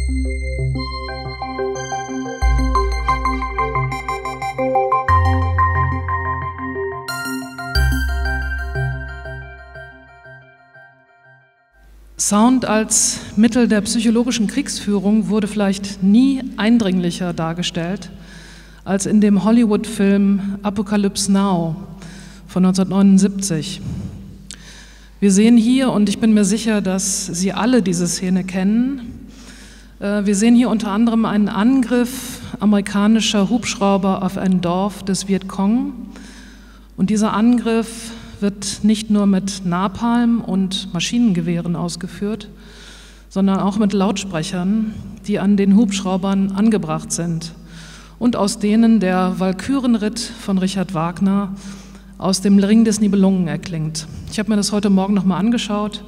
Sound als Mittel der psychologischen Kriegsführung wurde vielleicht nie eindringlicher dargestellt als in dem Hollywood-Film Apocalypse Now von 1979. Wir sehen hier, und ich bin mir sicher, dass Sie alle diese Szene kennen, wir sehen hier unter anderem einen Angriff amerikanischer Hubschrauber auf ein Dorf des Vietcong. Und dieser Angriff wird nicht nur mit Napalm und Maschinengewehren ausgeführt, sondern auch mit Lautsprechern, die an den Hubschraubern angebracht sind und aus denen der Walkürenritt von Richard Wagner aus dem Ring des Nibelungen erklingt. Ich habe mir das heute Morgen nochmal angeschaut.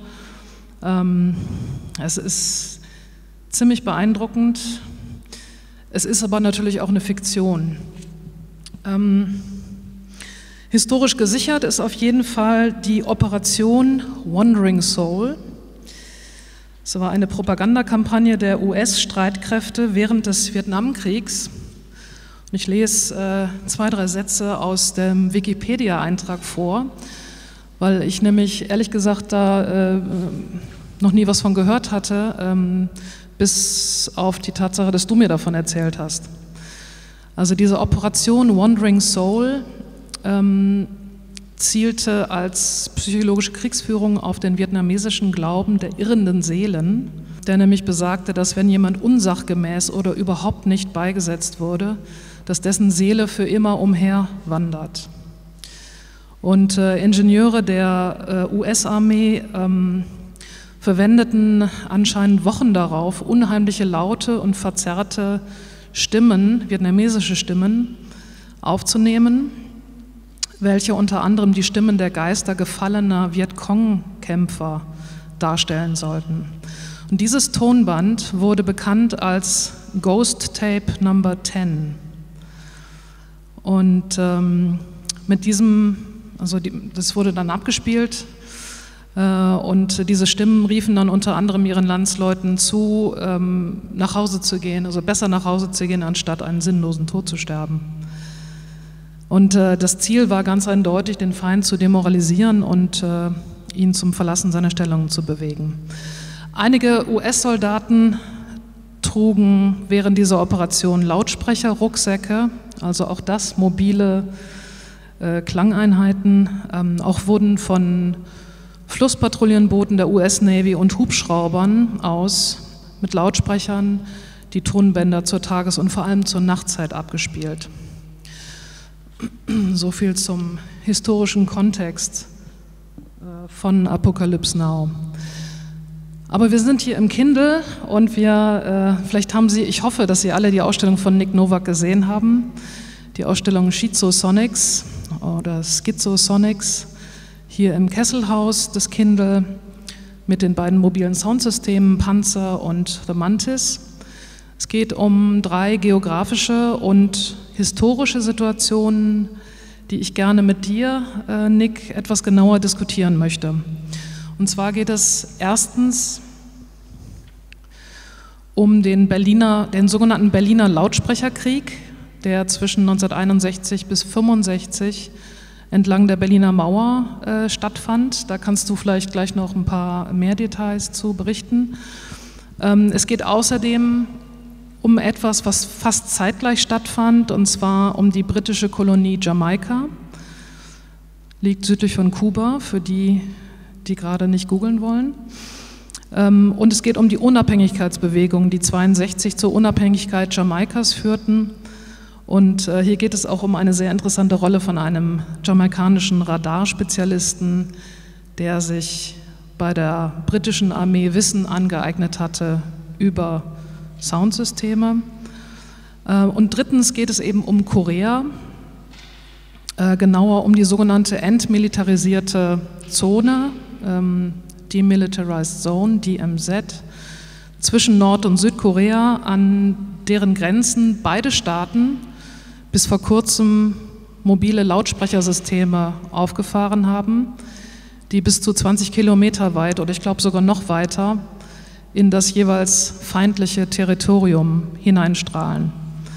Es ist ziemlich beeindruckend. Es ist aber natürlich auch eine Fiktion. Historisch gesichert ist auf jeden Fall die Operation Wandering Soul. Es war eine Propagandakampagne der US-Streitkräfte während des Vietnamkriegs. Und ich lese 2, 3 Sätze aus dem Wikipedia-Eintrag vor, weil ich nämlich ehrlich gesagt da noch nie was von gehört hatte, bis auf die Tatsache, dass du mir davon erzählt hast. Also diese Operation Wandering Soul zielte als psychologische Kriegsführung auf den vietnamesischen Glauben der irrenden Seelen, der nämlich besagte, dass wenn jemand unsachgemäß oder überhaupt nicht beigesetzt wurde, dass dessen Seele für immer umher wandert. Und Ingenieure der US-Armee verwendeten anscheinend Wochen darauf, unheimliche laute und verzerrte Stimmen, vietnamesische Stimmen, aufzunehmen, welche unter anderem die Stimmen der Geister gefallener Vietcong-Kämpfer darstellen sollten. Und dieses Tonband wurde bekannt als Ghost Tape Number 10. Und mit diesem, das wurde dann abgespielt und diese Stimmen riefen dann unter anderem ihren Landsleuten zu, nach Hause zu gehen, also besser nach Hause zu gehen, anstatt einen sinnlosen Tod zu sterben. Und das Ziel war ganz eindeutig, den Feind zu demoralisieren und ihn zum Verlassen seiner Stellung zu bewegen. Einige US-Soldaten trugen während dieser Operation Lautsprecher, Rucksäcke, also auch das mobile Klangeinheiten, auch wurden von Flusspatrouillenbooten der US-Navy und Hubschraubern aus mit Lautsprechern die Tonbänder zur Tages- und vor allem zur Nachtzeit abgespielt. So viel zum historischen Kontext von Apocalypse Now. Aber wir sind hier im Kindle und vielleicht haben Sie, ich hoffe, dass Sie alle die Ausstellung von Nick Nowak gesehen haben, die Ausstellung Schizosonics oder Schizosonics hier im Kesselhaus des Kindle mit den beiden mobilen Soundsystemen Panzer und The Mantis. Es geht um 3 geografische und historische Situationen, die ich gerne mit dir, Nick, etwas genauer diskutieren möchte. Und zwar geht es erstens um den sogenannten Berliner Lautsprecherkrieg, der zwischen 1961 bis 1965 entlang der Berliner Mauer stattfand. Da kannst du vielleicht gleich noch ein paar mehr Details zu berichten. Es geht außerdem um etwas, was fast zeitgleich stattfand, und zwar um die britische Kolonie Jamaika, liegt südlich von Kuba, für die, die gerade nicht googeln wollen. Und es geht um die Unabhängigkeitsbewegungen, die 1962 zur Unabhängigkeit Jamaikas führten. Und hier geht es auch um eine sehr interessante Rolle von einem jamaikanischen Radarspezialisten, der sich bei der britischen Armee Wissen angeeignet hatte über Soundsysteme. Und drittens geht es eben um Korea, genauer um die sogenannte entmilitarisierte Zone, Demilitarized Zone, DMZ, zwischen Nord- und Südkorea, an deren Grenzen beide Staaten bis vor kurzem mobile Lautsprechersysteme aufgefahren haben, die bis zu 20 Kilometer weit oder ich glaube sogar noch weiter in das jeweils feindliche Territorium hineinstrahlen.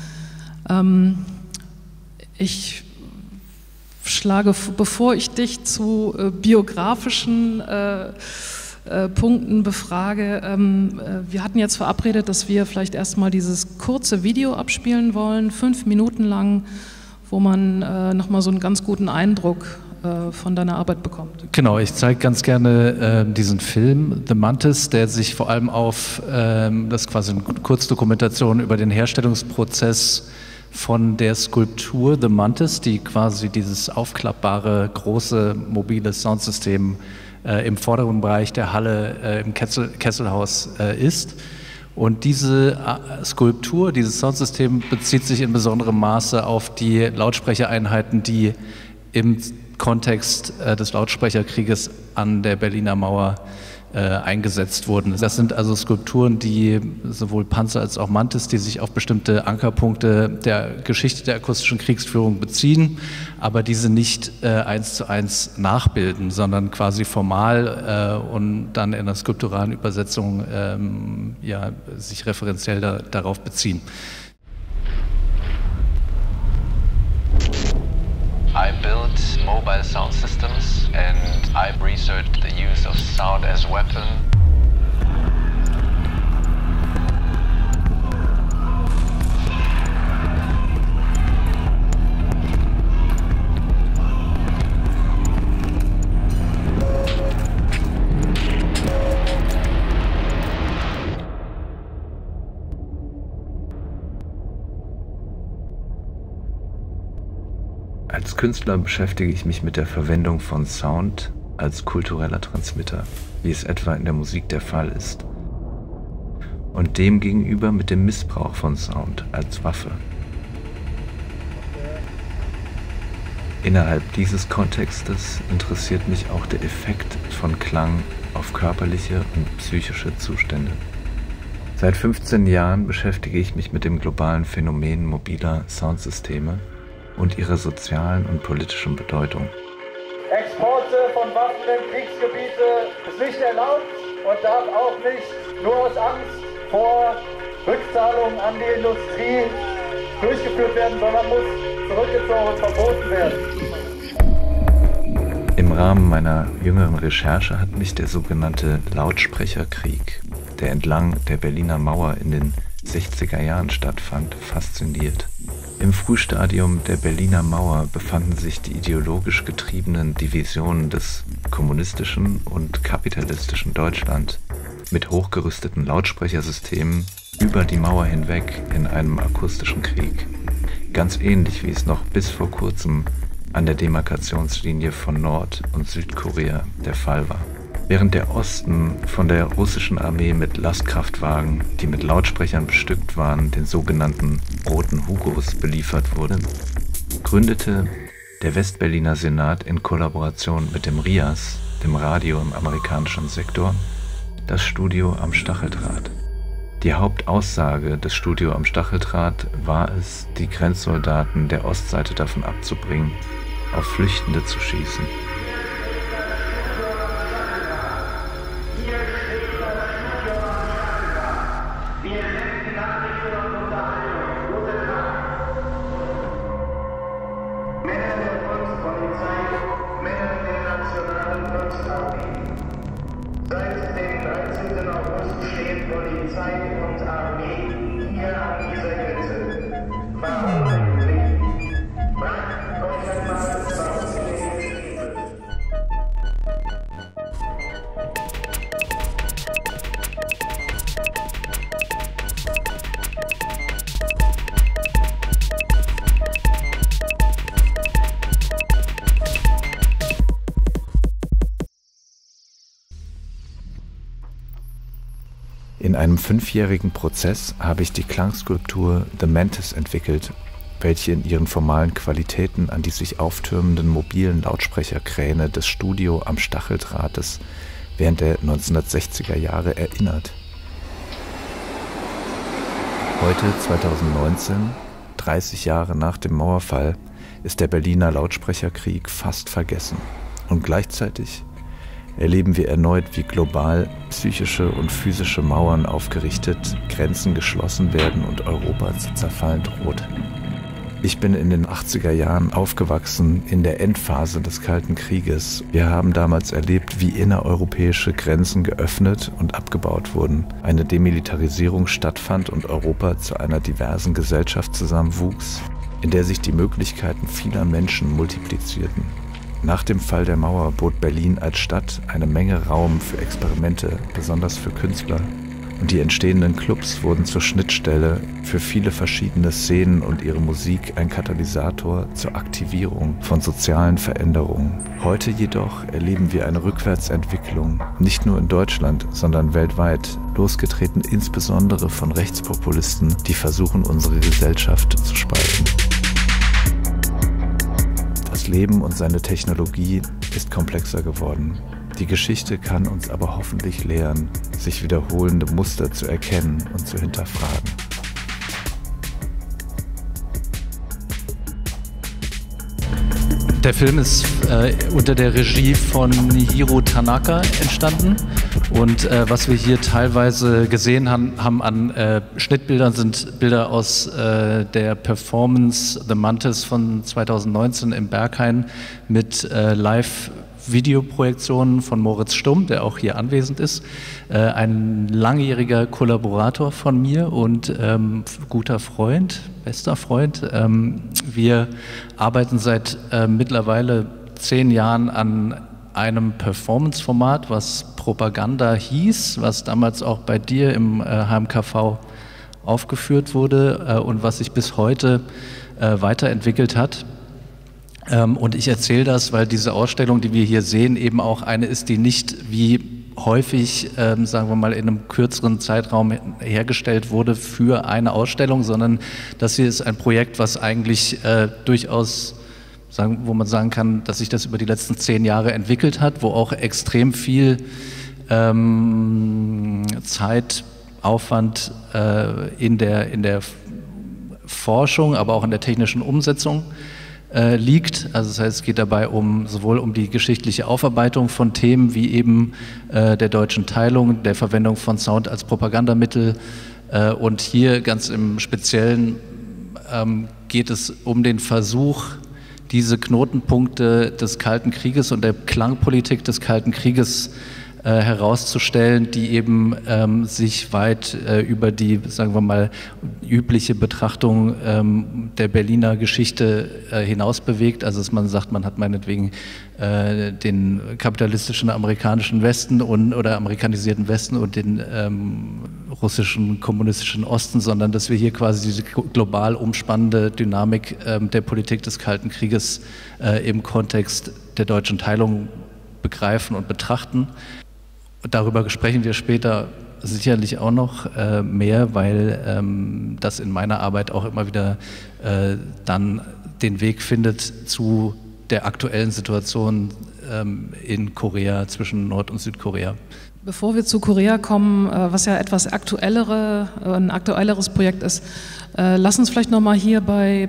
Ich schlage, bevor ich dich zu biografischen Punkten befrage, wir hatten jetzt verabredet, dass wir vielleicht erstmal dieses kurze Video abspielen wollen, 5 Minuten lang, wo man nochmal so einen ganz guten Eindruck von deiner Arbeit bekommt. Genau, ich zeige ganz gerne diesen Film The Mantis, der sich vor allem auf, das ist quasi eine Kurzdokumentation über den Herstellungsprozess von der Skulptur The Mantis, die quasi dieses aufklappbare, große, mobile Soundsystem im vorderen Bereich der Halle im Kesselhaus ist. Und diese Skulptur, dieses Soundsystem bezieht sich in besonderem Maße auf die Lautsprechereinheiten, die im Kontext des Lautsprecherkrieges an der Berliner Mauer eingesetzt wurden. Das sind also Skulpturen, die sowohl Panzer als auch Mantis, die sich auf bestimmte Ankerpunkte der Geschichte der akustischen Kriegsführung beziehen, aber diese nicht 1:1 nachbilden, sondern quasi formal und dann in einer skulpturalen Übersetzung ja, sich referenziell darauf beziehen. I built mobile sound systems and I've researched the use of sound as weapon. Als Künstler beschäftige ich mich mit der Verwendung von Sound als kultureller Transmitter, wie es etwa in der Musik der Fall ist, und demgegenüber mit dem Missbrauch von Sound als Waffe. Innerhalb dieses Kontextes interessiert mich auch der Effekt von Klang auf körperliche und psychische Zustände. Seit 15 Jahren beschäftige ich mich mit dem globalen Phänomen mobiler Soundsysteme und ihrer sozialen und politischen Bedeutung. Exporte von Waffen in Kriegsgebiete ist nicht erlaubt und darf auch nicht nur aus Angst vor Rückzahlungen an die Industrie durchgeführt werden, sondern muss zurückgezogen und verboten werden. Im Rahmen meiner jüngeren Recherche hat mich der sogenannte Lautsprecherkrieg, der entlang der Berliner Mauer in den 60er Jahren stattfand, fasziniert. Im Frühstadium der Berliner Mauer befanden sich die ideologisch getriebenen Divisionen des kommunistischen und kapitalistischen Deutschland mit hochgerüsteten Lautsprechersystemen über die Mauer hinweg in einem akustischen Krieg. Ganz ähnlich wie es noch bis vor kurzem an der Demarkationslinie von Nord- und Südkorea der Fall war. Während der Osten von der russischen Armee mit Lastkraftwagen, die mit Lautsprechern bestückt waren, den sogenannten Roten Hugos beliefert wurde, gründete der Westberliner Senat in Kollaboration mit dem RIAS, dem Radio im amerikanischen Sektor, das Studio am Stacheldraht. Die Hauptaussage des Studio am Stacheldraht war es, die Grenzsoldaten der Ostseite davon abzubringen, auf Flüchtende zu schießen. In einem 5-jährigen Prozess habe ich die Klangskulptur The Mantis entwickelt, welche in ihren formalen Qualitäten an die sich auftürmenden mobilen Lautsprecherkräne des Studio am Stacheldrahtes während der 1960er Jahre erinnert. Heute, 2019, 30 Jahre nach dem Mauerfall, ist der Berliner Lautsprecherkrieg fast vergessen. Und gleichzeitig erleben wir erneut, wie global psychische und physische Mauern aufgerichtet, Grenzen geschlossen werden und Europa zu zerfallen droht. Ich bin in den 80er Jahren aufgewachsen in der Endphase des Kalten Krieges. Wir haben damals erlebt, wie innereuropäische Grenzen geöffnet und abgebaut wurden, eine Demilitarisierung stattfand und Europa zu einer diversen Gesellschaft zusammenwuchs, in der sich die Möglichkeiten vieler Menschen multiplizierten. Nach dem Fall der Mauer bot Berlin als Stadt eine Menge Raum für Experimente, besonders für Künstler. Und die entstehenden Clubs wurden zur Schnittstelle für viele verschiedene Szenen und ihre Musik ein Katalysator zur Aktivierung von sozialen Veränderungen. Heute jedoch erleben wir eine Rückwärtsentwicklung, nicht nur in Deutschland, sondern weltweit, losgetreten insbesondere von Rechtspopulisten, die versuchen, unsere Gesellschaft zu spalten. Das Leben und seine Technologie ist komplexer geworden. Die Geschichte kann uns aber hoffentlich lehren, sich wiederholende Muster zu erkennen und zu hinterfragen. Der Film ist unter der Regie von Hiro Tanaka entstanden und was wir hier teilweise gesehen haben an Schnittbildern, sind Bilder aus der Performance The Mantis von 2019 im Berghain mit Live-Videoprojektionen von Moritz Stumm, der auch hier anwesend ist, ein langjähriger Kollaborator von mir und guter Freund, bester Freund. Wir arbeiten seit mittlerweile 10 Jahren an einem Performance-Format, was Propaganda hieß, was damals auch bei dir im HMKV aufgeführt wurde und was sich bis heute weiterentwickelt hat. Und ich erzähle das, weil diese Ausstellung, die wir hier sehen, eben auch eine ist, die nicht wie häufig, sagen wir mal, in einem kürzeren Zeitraum hergestellt wurde für eine Ausstellung, sondern das hier ist ein Projekt, was eigentlich durchaus, wo man sagen kann, dass sich das über die letzten 10 Jahre entwickelt hat, wo auch extrem viel Zeit, Aufwand in der Forschung, aber auch in der technischen Umsetzung liegt. Also das heißt, es geht dabei sowohl um die geschichtliche Aufarbeitung von Themen wie eben der deutschen Teilung, der Verwendung von Sound als Propagandamittel und hier ganz im Speziellen geht es um den Versuch, diese Knotenpunkte des Kalten Krieges und der Klangpolitik des Kalten Krieges herauszustellen, die eben sich weit über die, sagen wir mal, übliche Betrachtung der Berliner Geschichte hinaus bewegt. Also dass man sagt, man hat meinetwegen den kapitalistischen amerikanischen Westen oder amerikanisierten Westen und den russischen kommunistischen Osten, sondern dass wir hier quasi diese global umspannende Dynamik der Politik des Kalten Krieges im Kontext der deutschen Teilung begreifen und betrachten. Darüber sprechen wir später sicherlich auch noch mehr, weil das in meiner Arbeit auch immer wieder dann den Weg findet zu der aktuellen Situation in Korea, zwischen Nord- und Südkorea. Bevor wir zu Korea kommen, was ja etwas ein aktuelleres Projekt ist, lass uns vielleicht nochmal hier bei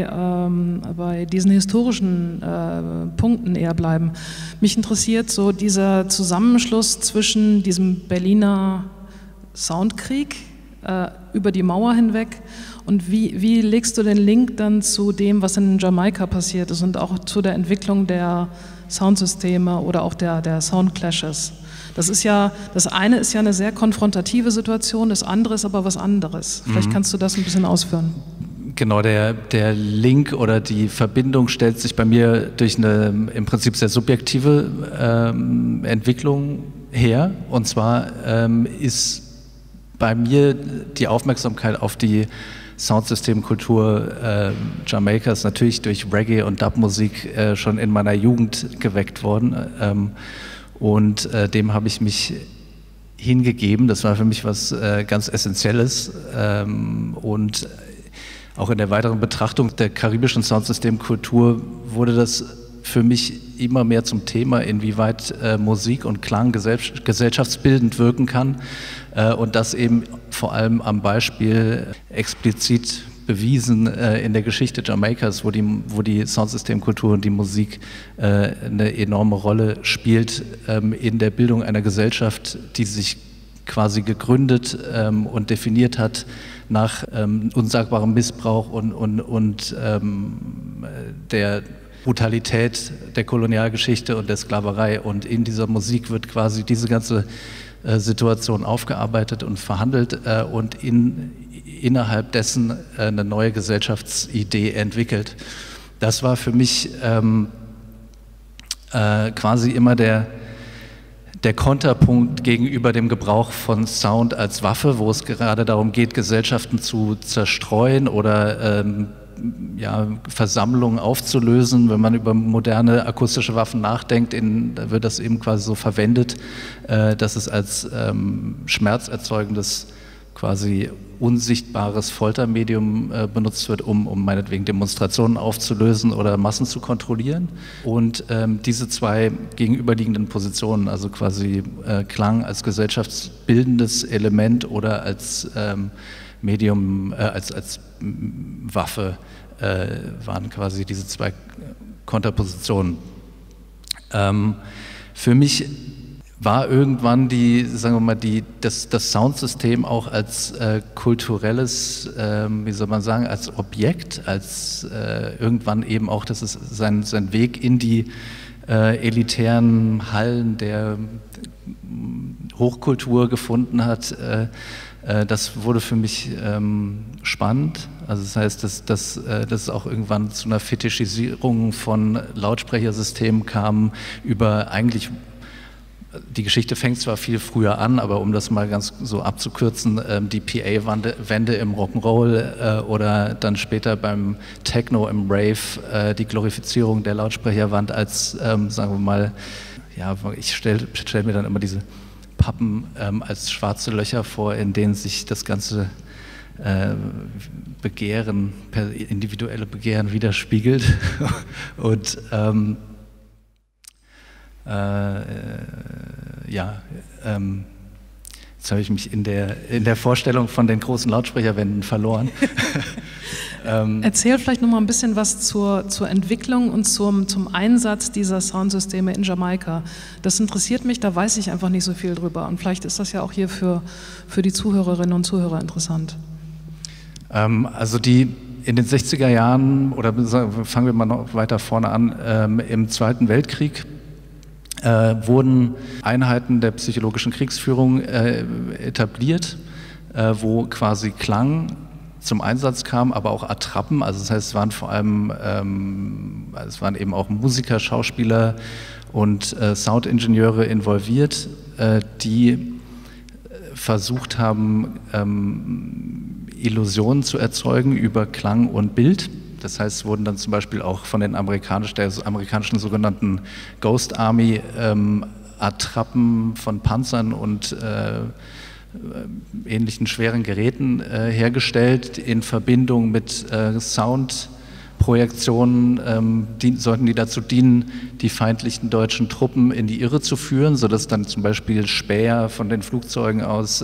diesen historischen Punkten eher bleiben. Mich interessiert so dieser Zusammenschluss zwischen diesem Berliner Soundkrieg über die Mauer hinweg und wie legst du den Link dann zu dem, was in Jamaika passiert ist und auch zu der Entwicklung der Soundsysteme oder auch der Soundclashes? Das eine ist ja eine sehr konfrontative Situation, das andere ist aber was anderes. Vielleicht kannst du das ein bisschen ausführen. Genau, der Link oder die Verbindung stellt sich bei mir durch eine im Prinzip sehr subjektive Entwicklung her. Und zwar ist bei mir die Aufmerksamkeit auf die Soundsystemkultur Jamaikas natürlich durch Reggae und Dub-Musik schon in meiner Jugend geweckt worden. Und dem habe ich mich hingegeben. Das war für mich was ganz Essentielles. Und auch in der weiteren Betrachtung der karibischen Soundsystemkultur wurde das für mich immer mehr zum Thema, inwieweit Musik und Klang gesellschaftsbildend wirken kann. Und das eben vor allem am Beispiel explizit bewiesen in der Geschichte Jamaikas, wo die Soundsystemkultur und die Musik eine enorme Rolle spielt in der Bildung einer Gesellschaft, die sich quasi gegründet und definiert hat nach unsagbarem Missbrauch und der Brutalität der Kolonialgeschichte und der Sklaverei. Und in dieser Musik wird quasi diese ganze Situation aufgearbeitet und verhandelt und innerhalb dessen eine neue Gesellschaftsidee entwickelt. Das war für mich quasi immer der Konterpunkt gegenüber dem Gebrauch von Sound als Waffe, wo es gerade darum geht, Gesellschaften zu zerstreuen oder Versammlungen aufzulösen. Wenn man über moderne akustische Waffen nachdenkt, da wird das eben quasi so verwendet, dass es als schmerzerzeugendes, quasi unsichtbares Foltermedium benutzt wird, um meinetwegen Demonstrationen aufzulösen oder Massen zu kontrollieren. Und diese zwei gegenüberliegenden Positionen, also quasi Klang als gesellschaftsbildendes Element oder als Medium, als Waffe, waren quasi diese zwei Konterpositionen. Für mich war irgendwann das Soundsystem auch als kulturelles, als Objekt, als irgendwann eben auch, dass es sein Weg in die elitären Hallen der Hochkultur gefunden hat. Das wurde für mich spannend. Also das heißt, dass es auch irgendwann zu einer Fetischisierung von Lautsprechersystemen kam über eigentlich. Die Geschichte fängt zwar viel früher an, aber um das mal ganz so abzukürzen, die PA-Wände im Rock'n'Roll oder dann später beim Techno im Rave, die Glorifizierung der Lautsprecherwand als, sagen wir mal, ja, ich stell mir dann immer diese Pappen als schwarze Löcher vor, in denen sich das ganze Begehren, individuelle Begehren widerspiegelt. Und jetzt habe ich mich in der Vorstellung von den großen Lautsprecherwänden verloren. Erzähl vielleicht noch mal ein bisschen was zur Entwicklung und zum Einsatz dieser Soundsysteme in Jamaika. Das interessiert mich, da weiß ich einfach nicht so viel drüber. Und vielleicht ist das ja auch hier für die Zuhörerinnen und Zuhörer interessant. Also in den 60er Jahren, oder fangen wir mal noch weiter vorne an, im Zweiten Weltkrieg wurden Einheiten der psychologischen Kriegsführung etabliert, wo quasi Klang zum Einsatz kam, aber auch Attrappen. Also das heißt, es waren vor allem, es waren eben auch Musiker, Schauspieler und Soundingenieure involviert, die versucht haben, Illusionen zu erzeugen über Klang und Bild. Das heißt, es wurden dann zum Beispiel auch von der amerikanischen sogenannten Ghost Army Attrappen von Panzern und ähnlichen schweren Geräten hergestellt in Verbindung mit Soundprojektionen, sollten die dazu dienen, die feindlichen deutschen Truppen in die Irre zu führen, sodass dann zum Beispiel Späher von den Flugzeugen aus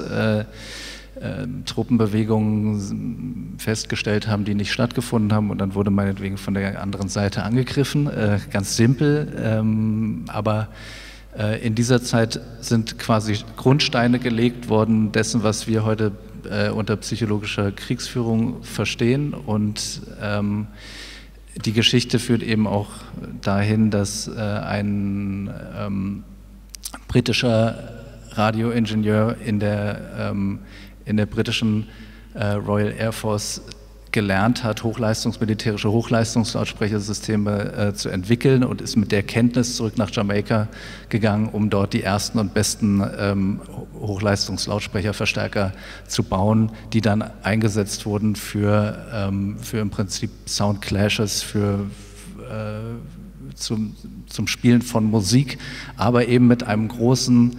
Truppenbewegungen festgestellt haben, die nicht stattgefunden haben, und dann wurde meinetwegen von der anderen Seite angegriffen. Ganz simpel, aber in dieser Zeit sind quasi Grundsteine gelegt worden dessen, was wir heute unter psychologischer Kriegsführung verstehen, und die Geschichte führt eben auch dahin, dass ein britischer Radioingenieur in der britischen Royal Air Force gelernt hat, militärische Hochleistungslautsprechersysteme zu entwickeln, und ist mit der Kenntnis zurück nach Jamaika gegangen, um dort die ersten und besten Hochleistungslautsprecherverstärker zu bauen, die dann eingesetzt wurden für im Prinzip Soundclashes, zum Spielen von Musik, aber eben mit einem großen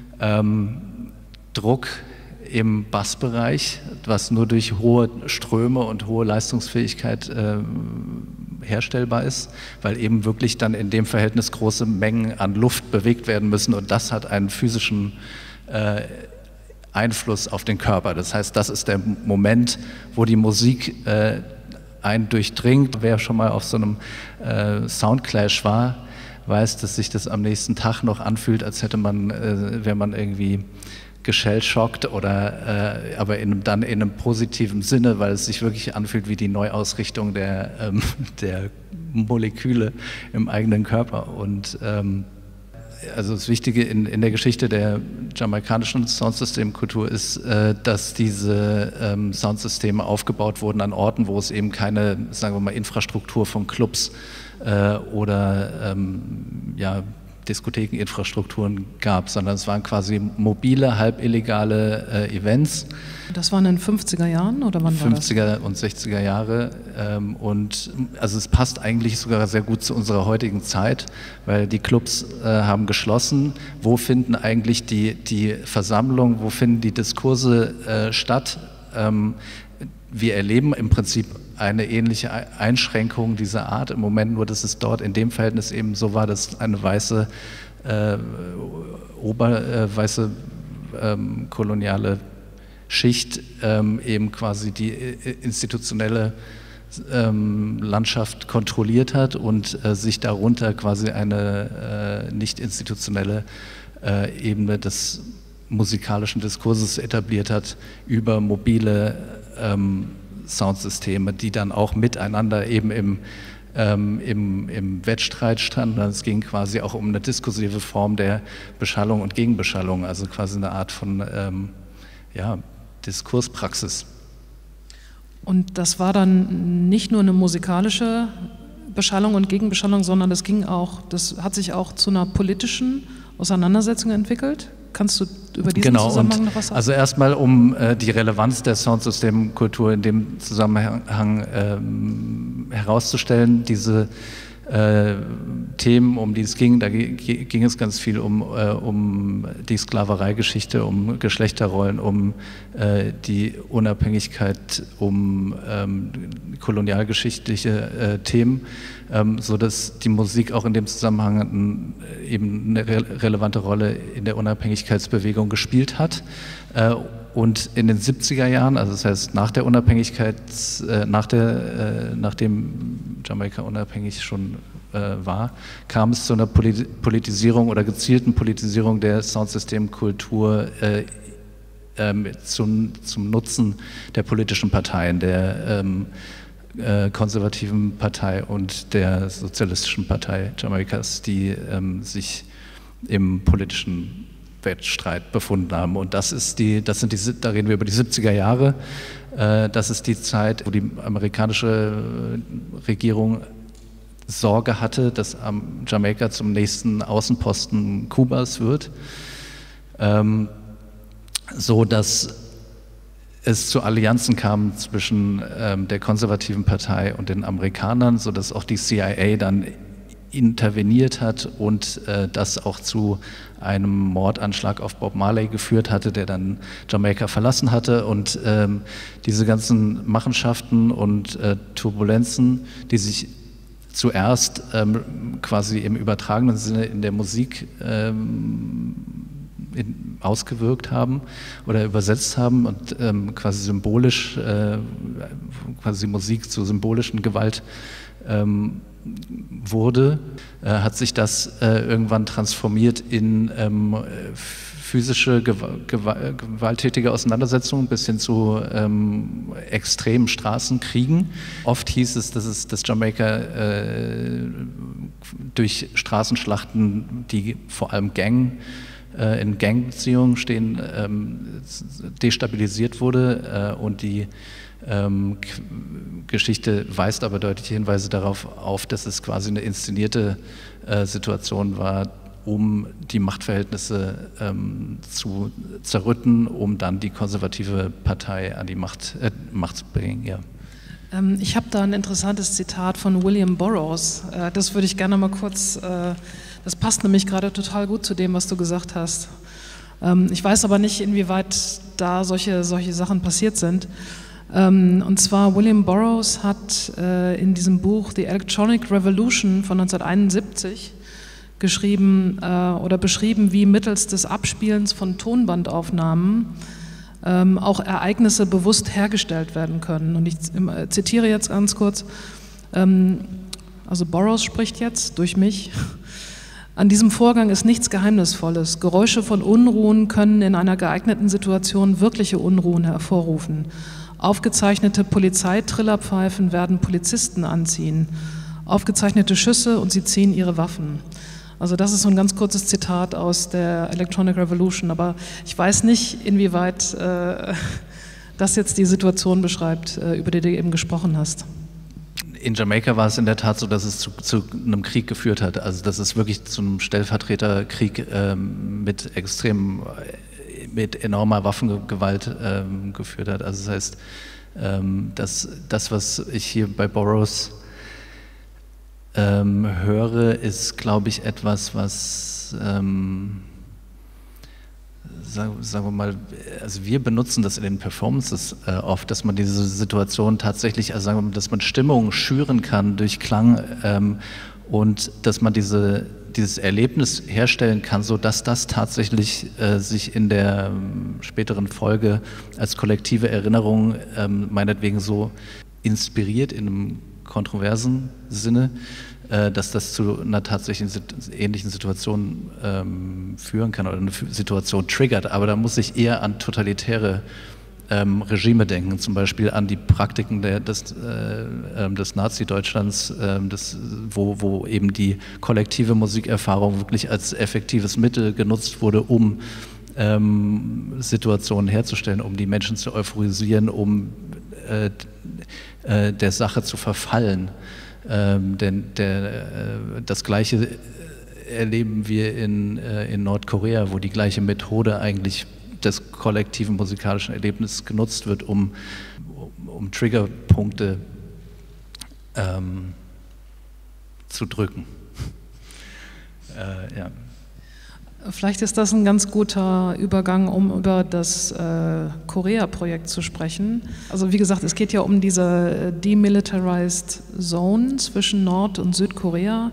Druck im Bassbereich, was nur durch hohe Ströme und hohe Leistungsfähigkeit herstellbar ist, weil eben wirklich dann in dem Verhältnis große Mengen an Luft bewegt werden müssen, und das hat einen physischen Einfluss auf den Körper. Das heißt, das ist der Moment, wo die Musik einen durchdringt. Wer schon mal auf so einem Soundclash war, weiß, dass sich das am nächsten Tag noch anfühlt, als hätte man, wäre man irgendwie geschellschockt oder aber dann in einem positiven Sinne, weil es sich wirklich anfühlt wie die Neuausrichtung der Moleküle im eigenen Körper. Und also das Wichtige in der Geschichte der jamaikanischen Soundsystemkultur ist, dass diese Soundsysteme aufgebaut wurden an Orten, wo es eben keine, sagen wir mal, Infrastruktur von Clubs oder Diskothekeninfrastrukturen gab, sondern es waren quasi mobile, halb illegale Events. Das waren in den 50er Jahren oder wann war das? 50er und 60er Jahre und also es passt eigentlich sogar sehr gut zu unserer heutigen Zeit, weil die Clubs haben geschlossen. Wo finden eigentlich die Versammlungen, wo finden die Diskurse statt? Wir erleben im Prinzip eine ähnliche Einschränkung dieser Art im Moment, nur dass es dort in dem Verhältnis eben so war, dass eine weiße koloniale Schicht eben quasi die institutionelle Landschaft kontrolliert hat und sich darunter quasi eine nicht institutionelle Ebene des musikalischen Diskurses etabliert hat über mobile Soundsysteme, die dann auch miteinander eben im Wettstreit standen. Es ging quasi auch um eine diskursive Form der Beschallung und Gegenbeschallung, also quasi eine Art von Diskurspraxis. Und das war dann nicht nur eine musikalische Beschallung und Gegenbeschallung, sondern das hat sich auch zu einer politischen Auseinandersetzung entwickelt. Kannst du über diesen Zusammenhang noch was sagen? Also erstmal, um die Relevanz der Soundsystemkultur in dem Zusammenhang herauszustellen, diese Themen, um die es ging, da ging es ganz viel um die Sklavereigeschichte, um Geschlechterrollen, um die Unabhängigkeit, um kolonialgeschichtliche Themen, sodass die Musik auch in dem Zusammenhang eben eine relevante Rolle in der Unabhängigkeitsbewegung gespielt hat. Und in den 70er Jahren, also das heißt nach der Unabhängigkeit, nachdem Jamaika unabhängig schon war, kam es zu einer Politisierung oder gezielten Politisierung der Soundsystemkultur zum Nutzen der politischen Parteien, der konservativen Partei und der sozialistischen Partei Jamaikas, die sich im politischen Wettstreit befunden haben. Und da reden wir über die 70er Jahre. Das ist die Zeit, wo die amerikanische Regierung Sorge hatte, dass Jamaika zum nächsten Außenposten Kubas wird, so dass es zu Allianzen kam zwischen der konservativen Partei und den Amerikanern, so dass auch die CIA dann interveniert hat und das auch zu einem Mordanschlag auf Bob Marley geführt hatte, der dann Jamaika verlassen hatte. Und diese ganzen Machenschaften und Turbulenzen, die sich zuerst quasi im übertragenen Sinne in der Musik ausgewirkt haben oder übersetzt haben und quasi symbolisch, quasi Musik zu symbolischen Gewalt wurde, hat sich das irgendwann transformiert in physische, gewalttätige Auseinandersetzungen bis hin zu extremen Straßenkriegen. Oft hieß es, dass Jamaika durch Straßenschlachten, die vor allem in Gangbeziehungen stehen, destabilisiert wurde und die Geschichte weist aber deutliche Hinweise darauf auf, dass es quasi eine inszenierte Situation war, um die Machtverhältnisse zu zerrütten, um dann die konservative Partei an die Macht zu bringen. Ja. Ich habe da ein interessantes Zitat von William Burroughs. Das würde ich gerne mal kurz, das passt nämlich gerade total gut zu dem, was du gesagt hast. Ich weiß aber nicht, inwieweit da solche Sachen passiert sind. Und zwar William Burroughs hat in diesem Buch The Electronic Revolution von 1971 geschrieben oder beschrieben, wie mittels des Abspielens von Tonbandaufnahmen auch Ereignisse bewusst hergestellt werden können. Und ich zitiere jetzt ganz kurz, also Burroughs spricht jetzt durch mich: An diesem Vorgang ist nichts Geheimnisvolles. Geräusche von Unruhen können in einer geeigneten Situation wirkliche Unruhen hervorrufen. Aufgezeichnete Polizeitrillerpfeifen werden Polizisten anziehen. Aufgezeichnete Schüsse und sie ziehen ihre Waffen. Also das ist so ein ganz kurzes Zitat aus der Electronic Revolution, aber ich weiß nicht, inwieweit das jetzt die Situation beschreibt, über die du eben gesprochen hast. In Jamaika war es in der Tat so, dass es zu einem Krieg geführt hat, also dass es wirklich zu einem Stellvertreterkrieg mit enormer Waffengewalt geführt hat. Also das heißt, das, was ich hier bei Burroughs höre, ist, glaube ich, etwas, was, sagen wir mal, also wir benutzen das in den Performances oft, dass man diese Situation tatsächlich, also sagen wir mal, dass man Stimmung schüren kann durch Klang und dass man dieses Erlebnis herstellen kann, sodass das tatsächlich sich in der späteren Folge als kollektive Erinnerung meinetwegen so inspiriert in einem kontroversen Sinne, dass das zu einer tatsächlich ähnlichen Situation führen kann oder eine Situation triggert. Aber da muss ich eher an totalitäre Regime denken, zum Beispiel an die Praktiken des Nazi-Deutschlands, wo eben die kollektive Musikerfahrung wirklich als effektives Mittel genutzt wurde, um Situationen herzustellen, um die Menschen zu euphorisieren, um der Sache zu verfallen. Denn das Gleiche erleben wir in Nordkorea, wo die gleiche Methode eigentlich des kollektiven musikalischen Erlebnisses genutzt wird, um Triggerpunkte zu drücken. Ja. Vielleicht ist das ein ganz guter Übergang, um über das Korea-Projekt zu sprechen. Also wie gesagt, es geht ja um diese Demilitarized Zone zwischen Nord- und Südkorea,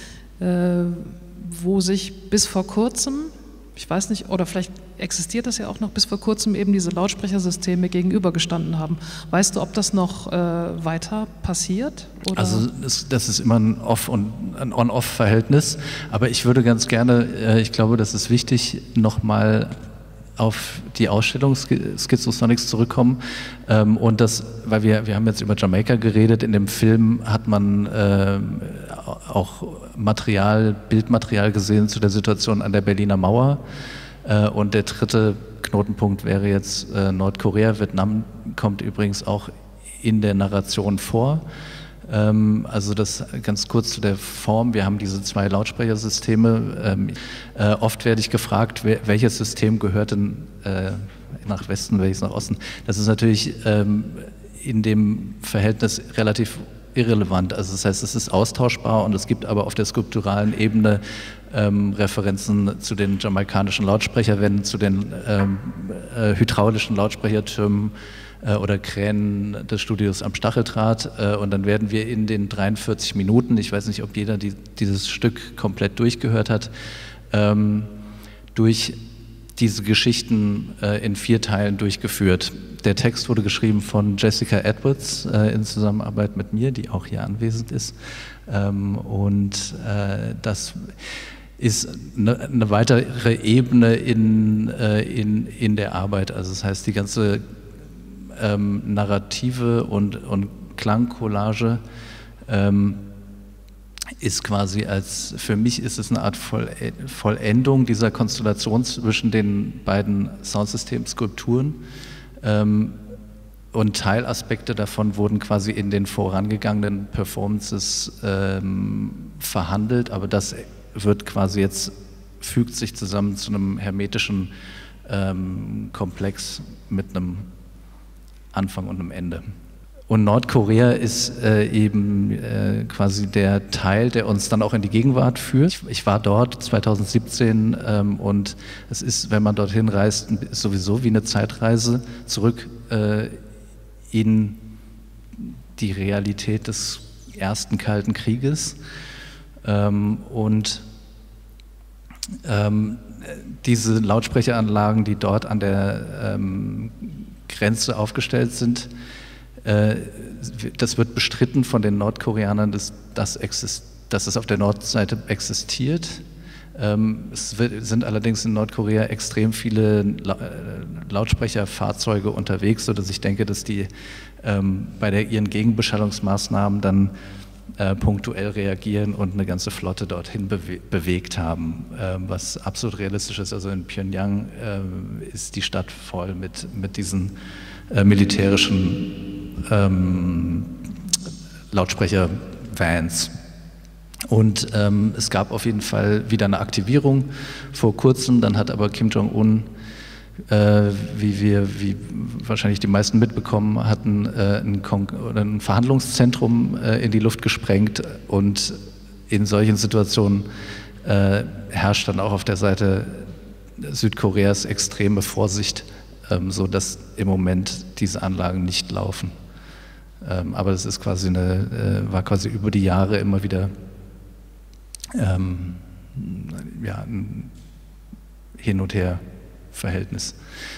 wo sich bis vor kurzem, ich weiß nicht, oder vielleicht existiert das ja auch noch, bis vor kurzem eben diese Lautsprechersysteme gegenübergestanden haben. Weißt du, ob das noch weiter passiert? Oder? Also das ist immer ein On-Off-Verhältnis, aber ich würde ganz gerne, ich glaube, das ist wichtig, nochmal auf die Ausstellung Schizosonics zurückkommen und das, weil wir haben jetzt über Jamaika geredet, in dem Film hat man auch Bildmaterial gesehen zu der Situation an der Berliner Mauer und der dritte Knotenpunkt wäre jetzt Nordkorea. Vietnam kommt übrigens auch in der Narration vor. Also das ganz kurz zu der Form, wir haben diese zwei Lautsprechersysteme. Oft werde ich gefragt, welches System gehört denn nach Westen, welches nach Osten. Das ist natürlich in dem Verhältnis relativ irrelevant. Also das heißt, es ist austauschbar und es gibt aber auf der skulpturalen Ebene Referenzen zu den jamaikanischen Lautsprecherwänden, zu den hydraulischen Lautsprechertürmen oder Kränen des Studios am Stacheldraht und dann werden wir in den 43 Minuten, ich weiß nicht, ob jeder dieses Stück komplett durchgehört hat, durch diese Geschichten in 4 Teilen durchgeführt. Der Text wurde geschrieben von Jessica Edwards in Zusammenarbeit mit mir, die auch hier anwesend ist und das ist eine weitere Ebene in der Arbeit, also das heißt die ganze Narrative und Klangcollage ist quasi für mich ist es eine Art Vollendung dieser Konstellation zwischen den beiden Soundsystemen-Skulpturen und Teilaspekte davon wurden quasi in den vorangegangenen Performances verhandelt, aber das wird quasi jetzt, fügt sich zusammen zu einem hermetischen Komplex mit einem Anfang und einem Ende. Und Nordkorea ist eben quasi der Teil, der uns dann auch in die Gegenwart führt. Ich war dort 2017 und es ist, wenn man dorthin reist, ist sowieso wie eine Zeitreise zurück in die Realität des ersten Kalten Krieges. diese Lautsprecheranlagen, die dort an der Grenze aufgestellt sind, das wird bestritten von den Nordkoreanern, dass es auf der Nordseite existiert. Es sind allerdings in Nordkorea extrem viele Lautsprecherfahrzeuge unterwegs, sodass ich denke, dass die bei ihren Gegenbeschallungsmaßnahmen dann punktuell reagieren und eine ganze Flotte dorthin bewegt haben, was absolut realistisch ist. Also in Pyongyang ist die Stadt voll mit diesen militärischen Lautsprecher-Vans. Und es gab auf jeden Fall wieder eine Aktivierung vor kurzem, dann hat aber Kim Jong-un, wie wahrscheinlich die meisten mitbekommen hatten, ein Verhandlungszentrum in die Luft gesprengt, und in solchen Situationen herrscht dann auch auf der Seite Südkoreas extreme Vorsicht, sodass im Moment diese Anlagen nicht laufen. Aber das ist war quasi über die Jahre immer wieder ein Hin- und Her-Verhältnis.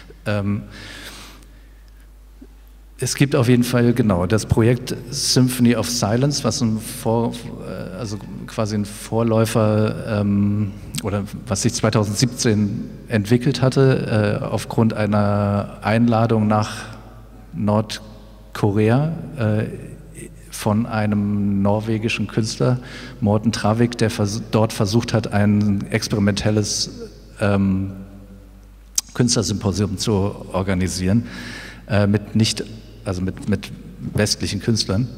Es gibt auf jeden Fall, genau, das Projekt Symphony of Silence, was quasi ein Vorläufer oder was sich 2017 entwickelt hatte, aufgrund einer Einladung nach Nordkorea von einem norwegischen Künstler, Morten Travik, der dort versucht hat, ein experimentelles Künstlersymposium zu organisieren, mit westlichen Künstlern.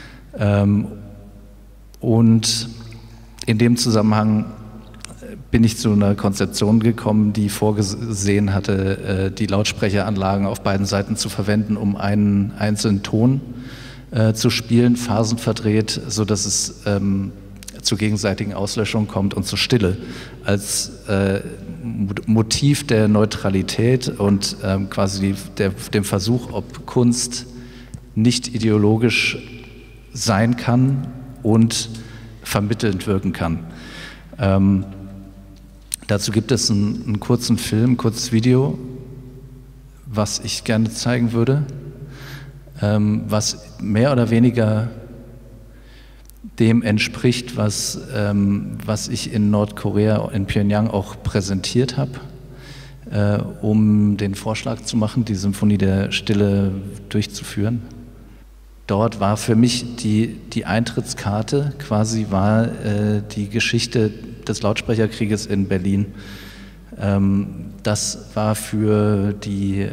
Und in dem Zusammenhang bin ich zu einer Konzeption gekommen, die vorgesehen hatte, die Lautsprecheranlagen auf beiden Seiten zu verwenden, um einen einzelnen Ton zu spielen, phasenverdreht, sodass es zur gegenseitigen Auslöschung kommt und zur Stille, als Motiv der Neutralität und quasi dem Versuch, ob Kunst nicht ideologisch sein kann und vermittelnd wirken kann. Dazu gibt es einen kurzen Film, ein kurzes Video, was ich gerne zeigen würde, was mehr oder weniger dem entspricht, was ich in Nordkorea, in Pyongyang auch präsentiert habe, um den Vorschlag zu machen, die Symphonie der Stille durchzuführen. Dort war für mich die Eintrittskarte quasi die Geschichte des Lautsprecherkrieges in Berlin. Das war für die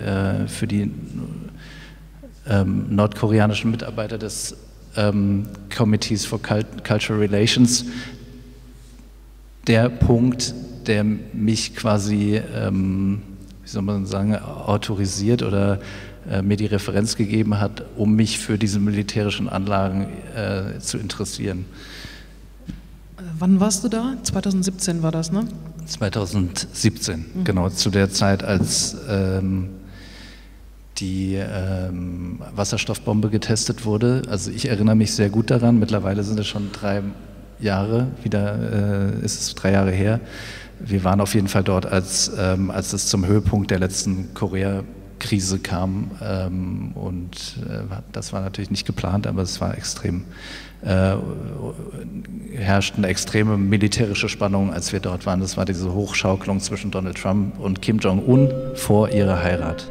nordkoreanischen Mitarbeiter des Committees for Cultural Relations der Punkt, der mich quasi, wie soll man sagen, autorisiert oder mir die Referenz gegeben hat, um mich für diese militärischen Anlagen zu interessieren. Wann warst du da? 2017 war das, ne? 2017, genau, zu der Zeit, als die Wasserstoffbombe getestet wurde. Also ich erinnere mich sehr gut daran, mittlerweile sind es schon 3 Jahre, ist es 3 Jahre her. Wir waren auf jeden Fall dort, als es zum Höhepunkt der letzten Korea-Krise kam, und das war natürlich nicht geplant, aber es war herrschte eine extreme militärische Spannung, als wir dort waren. Das war diese Hochschaukelung zwischen Donald Trump und Kim Jong-un vor ihrer Heirat.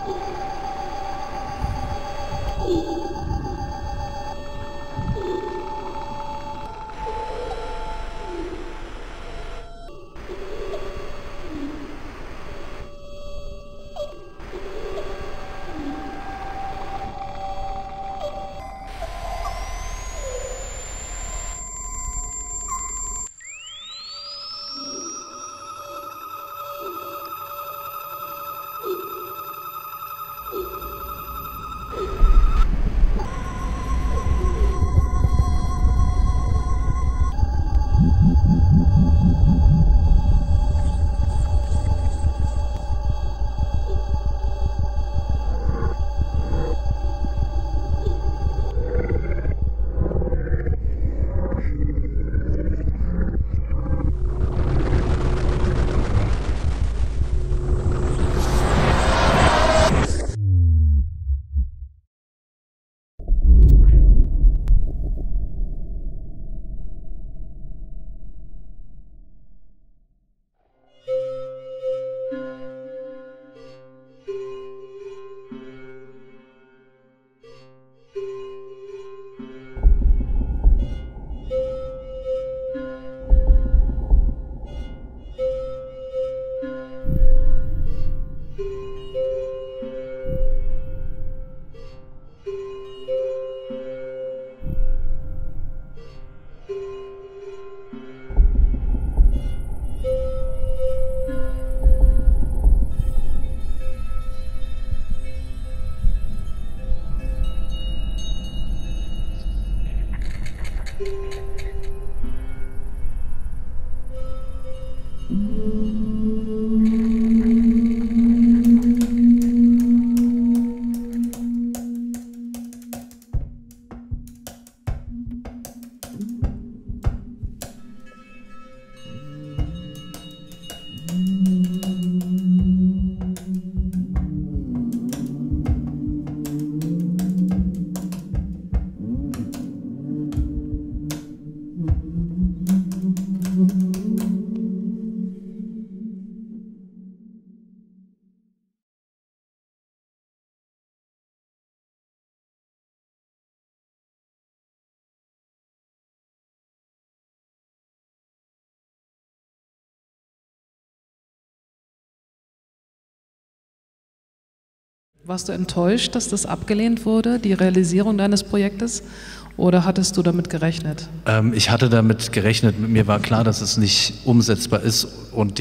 Warst du enttäuscht, dass das abgelehnt wurde, die Realisierung deines Projektes, oder hattest du damit gerechnet? Ich hatte damit gerechnet. Mir war klar, dass es nicht umsetzbar ist, und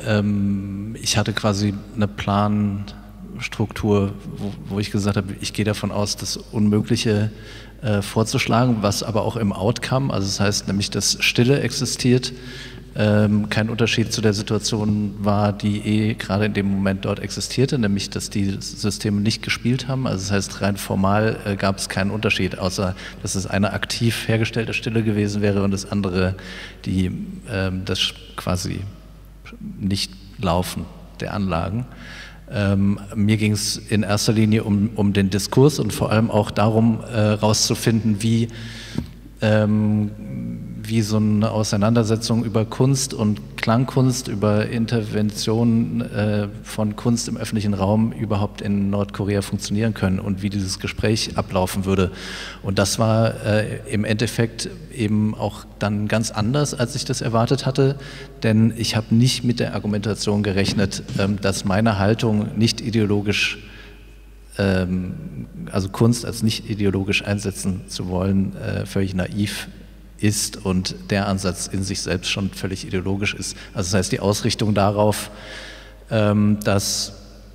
ich hatte quasi eine Planstruktur, wo ich gesagt habe, ich gehe davon aus, das Unmögliche vorzuschlagen, was aber auch im Outcome, also das heißt nämlich, dass Stille existiert, kein Unterschied zu der Situation war, die gerade in dem Moment dort existierte, nämlich dass die Systeme nicht gespielt haben. Also das heißt, rein formal gab es keinen Unterschied, außer dass es eine aktiv hergestellte Stille gewesen wäre und das andere das quasi Nicht-Laufen der Anlagen. Mir ging es in erster Linie um den Diskurs und vor allem auch darum, rauszufinden, wie so eine Auseinandersetzung über Kunst und Klangkunst, über Interventionen von Kunst im öffentlichen Raum überhaupt in Nordkorea funktionieren können und wie dieses Gespräch ablaufen würde. Und das war im Endeffekt eben auch dann ganz anders, als ich das erwartet hatte, denn ich habe nicht mit der Argumentation gerechnet, dass meine Haltung nicht ideologisch, also Kunst als nicht ideologisch einsetzen zu wollen, völlig naiv ist und der Ansatz in sich selbst schon völlig ideologisch ist. Also das heißt, die Ausrichtung darauf, dass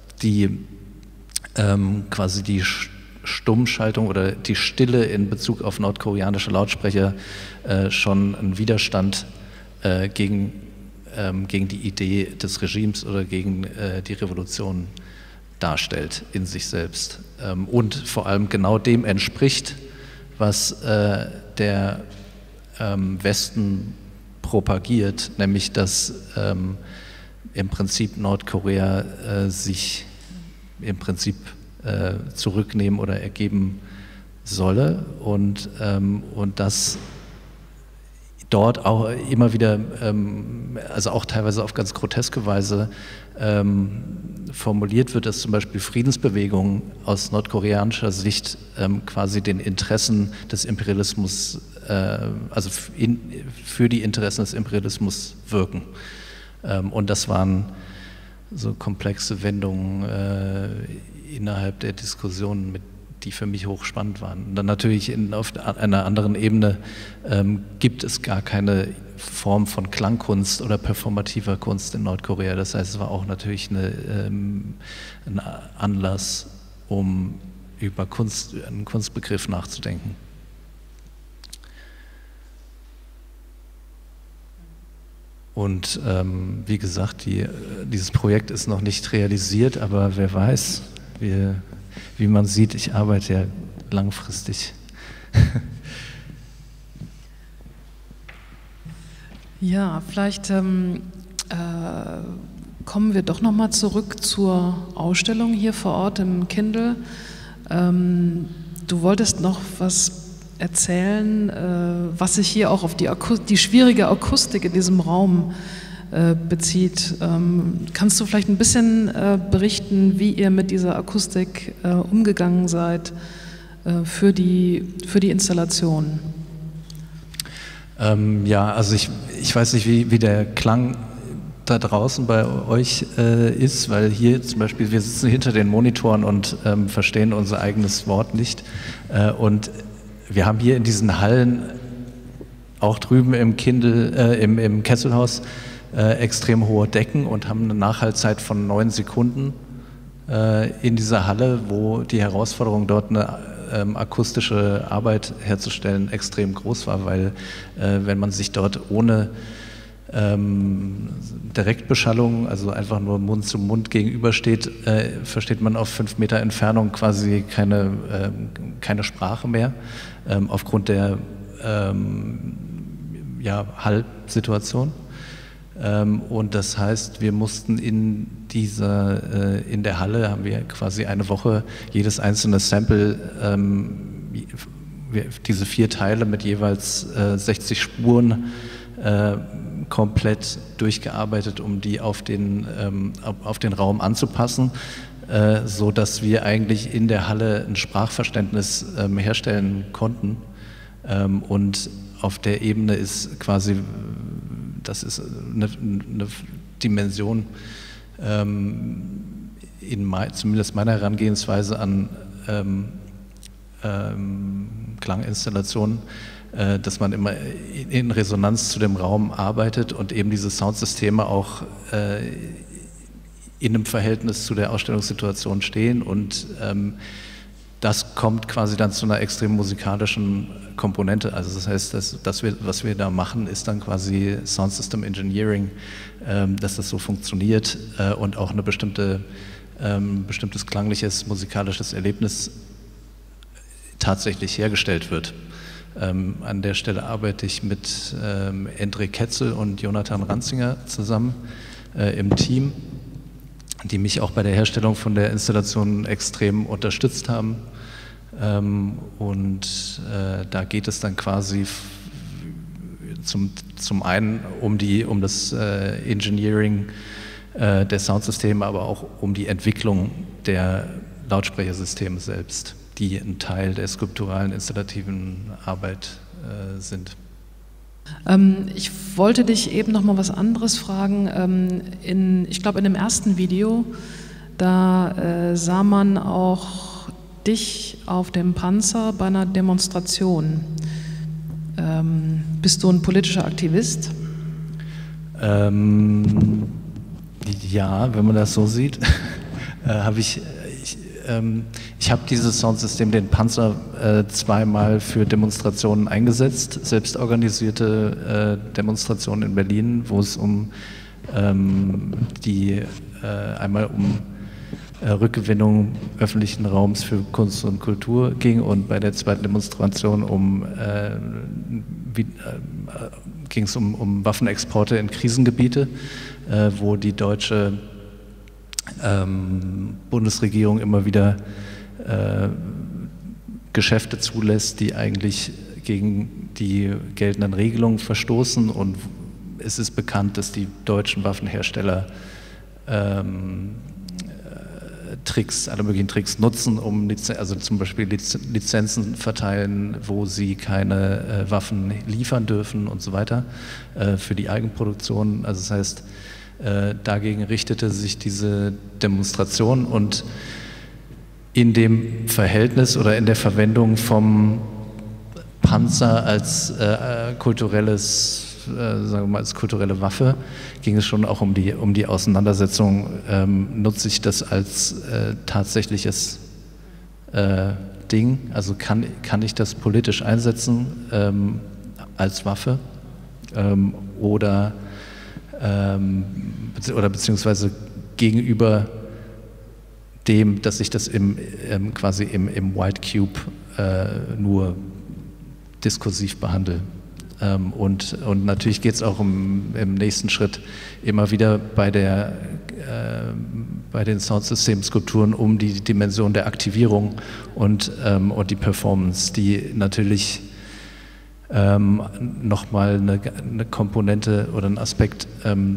quasi die Stummschaltung oder die Stille in Bezug auf nordkoreanische Lautsprecher schon einen Widerstand gegen die Idee des Regimes oder gegen die Revolution darstellt in sich selbst und vor allem genau dem entspricht, was der Westen propagiert, nämlich dass im Prinzip Nordkorea sich im Prinzip zurücknehmen oder ergeben solle und dass dort auch immer wieder, also auch teilweise auf ganz groteske Weise formuliert wird, dass zum Beispiel Friedensbewegungen aus nordkoreanischer Sicht quasi den Interessen des Imperialismus, also für die Interessen des Imperialismus wirken. Und das waren so komplexe Wendungen innerhalb der Diskussionen, die für mich hochspannend waren. Und dann natürlich auf einer anderen Ebene gibt es gar keine Form von Klangkunst oder performativer Kunst in Nordkorea. Das heißt, es war auch natürlich ein Anlass, um über einen Kunstbegriff nachzudenken. Und wie gesagt, dieses Projekt ist noch nicht realisiert, aber wer weiß, wie man sieht, ich arbeite ja langfristig. Ja, vielleicht kommen wir doch nochmal zurück zur Ausstellung hier vor Ort im Kindl. Du wolltest noch was erzählen, was sich hier auch auf die schwierige Akustik in diesem Raum bezieht. Kannst du vielleicht ein bisschen berichten, wie ihr mit dieser Akustik umgegangen seid für die Installation? Ja, also ich weiß nicht, wie der Klang da draußen bei euch ist, weil hier zum Beispiel, wir sitzen hinter den Monitoren und verstehen unser eigenes Wort nicht. Und wir haben hier in diesen Hallen, auch drüben im im Kesselhaus, extrem hohe Decken und haben eine Nachhaltzeit von 9 Sekunden in dieser Halle, wo die Herausforderung dort eine akustische Arbeit herzustellen extrem groß war, weil wenn man sich dort ohne Direktbeschallung, also einfach nur Mund zu Mund gegenübersteht, versteht man auf 5 Meter Entfernung quasi keine Sprache mehr, aufgrund der Hallsituation. Und das heißt, wir mussten in der Halle haben wir quasi eine Woche jedes einzelne Sample, diese 4 Teile mit jeweils 60 Spuren komplett durchgearbeitet, um die auf den Raum anzupassen, so dass wir eigentlich in der Halle ein Sprachverständnis herstellen konnten. Und auf der Ebene ist quasi, das ist eine Dimension, zumindest meiner Herangehensweise an Klanginstallationen, dass man immer in Resonanz zu dem Raum arbeitet und eben diese Soundsysteme auch in einem Verhältnis zu der Ausstellungssituation stehen, und das kommt quasi dann zu einer extrem musikalischen Komponente. Also das heißt, was wir da machen, ist dann quasi Sound System Engineering, dass das so funktioniert und auch eine bestimmtes klangliches, musikalisches Erlebnis tatsächlich hergestellt wird. An der Stelle arbeite ich mit Endre Ketzel und Jonathan Ranzinger zusammen im Team, die mich auch bei der Herstellung von der Installation extrem unterstützt haben. Da geht es dann quasi zum einen um das Engineering der Soundsysteme, aber auch um die Entwicklung der Lautsprechersysteme selbst, die ein Teil der skulpturalen installativen Arbeit sind. Ich wollte dich eben noch mal was anderes fragen. Ich glaube, in dem ersten Video, da sah man auch dich auf dem Panzer bei einer Demonstration. Bist du ein politischer Aktivist? Ja, wenn man das so sieht, ich habe dieses Soundsystem, den Panzer, 2-mal für Demonstrationen eingesetzt, selbstorganisierte Demonstrationen in Berlin, wo es einmal um Rückgewinnung öffentlichen Raums für Kunst und Kultur ging, und bei der zweiten Demonstration ging es um Waffenexporte in Krisengebiete, wo die deutsche Bundesregierung immer wieder Geschäfte zulässt, die eigentlich gegen die geltenden Regelungen verstoßen, und es ist bekannt, dass die deutschen Waffenhersteller alle möglichen Tricks nutzen, um also zum Beispiel Lizenzen verteilen, wo sie keine Waffen liefern dürfen und so weiter für die Eigenproduktion. Also das heißt, dagegen richtete sich diese Demonstration, und in dem Verhältnis oder in der Verwendung vom Panzer als sagen wir mal, als kulturelle Waffe ging es schon auch um die Auseinandersetzung, nutze ich das als tatsächliches Ding, also kann ich das politisch einsetzen als Waffe oder beziehungsweise gegenüber dem, dass ich das quasi im White Cube nur diskursiv behandle. Und natürlich geht es auch im nächsten Schritt immer wieder bei den Soundsystem-Skulpturen um die Dimension der Aktivierung und die Performance, die natürlich nochmal eine Komponente oder einen Aspekt